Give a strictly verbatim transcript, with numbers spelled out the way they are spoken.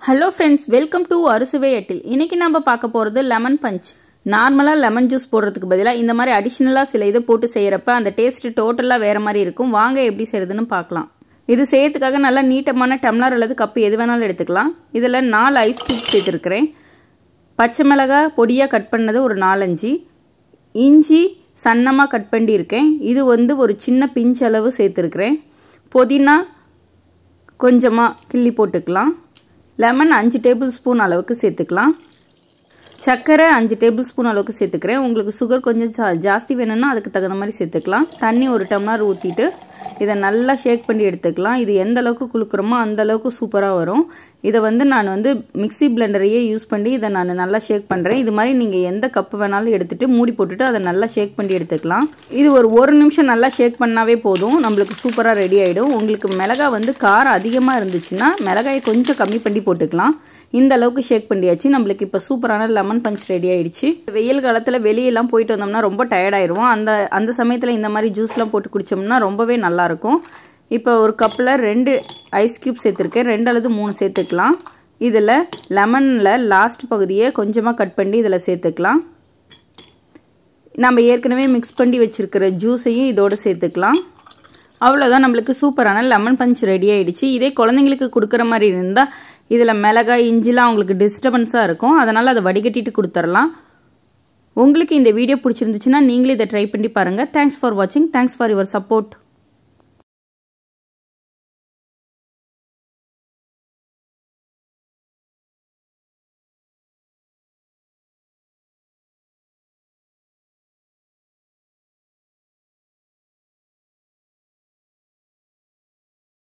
Hello friends, welcome to Arusuvai Attil. இன்னைக்கு நாம பார்க்க போறது லெமன் பஞ்ச். நார்மலா லெமன் ஜூஸ் போடுறதுக்கு பதிலா இந்த மாதிரி அடிஷனலா சில இது போட்டு செய்யறப்ப அந்த டேஸ்ட் டோட்டலா வேற மாதிரி இருக்கும். வாங்க எப்படி செய்யறதுன்னு பார்க்கலாம். இது செய்யறதுக்காக நல்ல நீட்டமான டம்ளர் அல்லது கப் எது வேணாலும் எடுத்துக்கலாம். இதுல நாலு ஐஸ் கியூப் சேர்த்திருக்கேன். பச்சை மிளகாய் பொடியா கட் பண்ணது ஒரு நாலு அஞ்சு. இஞ்சி சன்னமா கட் பண்ணி இருக்கேன். இது வந்து ஒரு சின்ன பிஞ்ச் அளவு சேர்த்திருக்கேன். புதினா கொஞ்சமா கிள்ளி போட்டுக்கலாம். லெமன் அஞ்சு டேபிள் ஸ்பூன் அளவுக்கு சேர்த்துக்கலாம். சக்கரை அஞ்சு டேபிள் ஸ்பூன் அளவுக்கு சேர்த்துக்கிறேன். உங்களுக்கு சுகர் கொஞ்சம் ஜாஸ்தி வேணும்னா அதுக்கு தகுந்த மாதிரி சேர்த்துக்கலாம். தண்ணி ஒரு டம்ளர் ஊற்றிட்டு இதை நல்லா ஷேக் பண்ணி எடுத்துக்கலாம். இது எந்த அளவுக்கு குளுக்குறோமோ அந்த அளவுக்கு சூப்பராக வரும். இதை வந்து நான் வந்து மிக்சி பிளெண்டரையே யூஸ் பண்ணி இதை நான் நல்லா ஷேக் பண்ணுறேன். இது மாதிரி நீங்கள் எந்த கப்பு வேணாலும் எடுத்துகிட்டு மூடி போட்டுட்டு அதை நல்லா ஷேக் பண்ணி எடுத்துக்கலாம். இது ஒரு ஒரு நிமிஷம் நல்லா ஷேக் பண்ணாவே போதும், நம்மளுக்கு சூப்பராக ரெடி ஆகிடும். உங்களுக்கு மிளகாய் வந்து காரம் அதிகமாக இருந்துச்சுன்னா மிளகாயை கொஞ்சம் கம்மி பண்ணி போட்டுக்கலாம். இந்த அளவுக்கு ஷேக் பண்ணியாச்சு. நம்மளுக்கு இப்போ சூப்பரான லெமன் பஞ்ச் ரெடி ஆயிடுச்சு. வெயில் காலத்தில் வெளியெல்லாம் போயிட்டு வந்தோம்னா ரொம்ப டயர்டாயிருவோம். அந்த அந்த சமயத்தில் இந்த மாதிரி ஜூஸ்லாம் போட்டு குடித்தோம்னா ரொம்பவே நல்லா இருக்கும். இப்போ ஒரு கப்பில் ரெண்டு ஐஸ் கியூப் சேர்த்துருக்கேன். ரெண்டு அல்லது மூணு சேர்த்துக்கலாம். இதில் லெமனில் லாஸ்ட் பகுதியை கொஞ்சமாக கட் பண்ணி இதில் சேர்த்துக்கலாம். நம்ம ஏற்கனவே மிக்ஸ் பண்ணி வச்சுருக்கிற ஜூஸையும் இதோடு சேர்த்துக்கலாம். அவ்வளோதான், நம்மளுக்கு சூப்பரான லெமன் பஞ்ச் ரெடி ஆகிடுச்சு. இதே குழந்தைங்களுக்கு கொடுக்குற மாதிரி இருந்தால் இதில் மிளகாய் இஞ்சிலாம் அவங்களுக்கு டிஸ்டர்பன்ஸாக இருக்கும். அதனால் அதை வடிகட்டிட்டு கொடுத்துடலாம். உங்களுக்கு இந்த வீடியோ பிடிச்சிருந்துச்சுன்னா நீங்களே இதை ட்ரை பண்ணி பாருங்கள். தேங்க்ஸ் ஃபார் வாட்சிங். Thanks for your support.